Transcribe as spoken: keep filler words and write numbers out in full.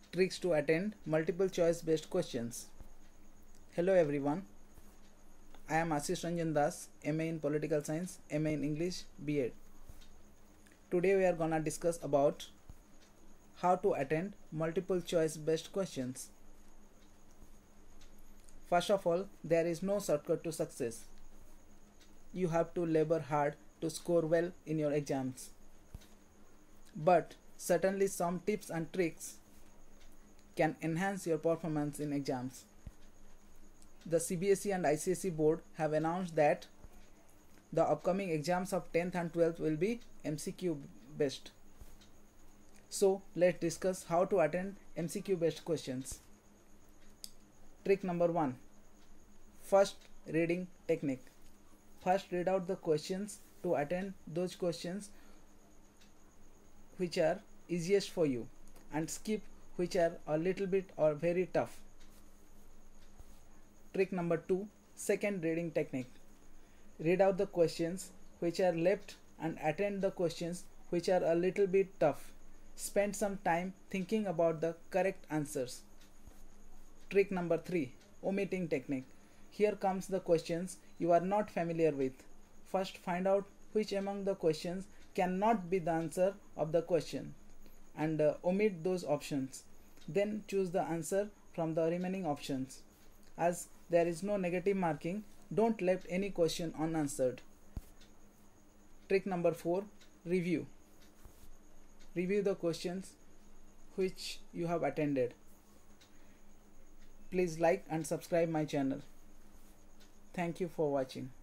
Tricks to attend multiple choice based questions. Hello everyone, I am Ashish Ranjan Das, M A in Political Science, M A in English, B Ed. Today we are gonna discuss about how to attend multiple choice based questions. First of all, there is no shortcut to success. You have to labor hard to score well in your exams. But certainly some tips and tricks can enhance your performance in exams. The C B S E and I C S E board have announced that the upcoming exams of tenth and twelfth will be M C Q based. So let's discuss how to attend M C Q based questions. Trick number one. First reading technique. First read out the questions to attend those questions which are easiest for you and skip which are a little bit or very tough. Trick number two. Second reading technique. Read out the questions which are left and attend the questions which are a little bit tough. Spend some time thinking about the correct answers. Trick number three. Omitting technique. Here comes the questions you are not familiar with. First find out which among the questions cannot be the answer of the question and uh, omit those options. Then choose the answer from the remaining options. As there is no negative marking, don't leave any question unanswered. Trick number four. Review. Review the questions which you have attended. Please like and subscribe my channel. Thank you for watching.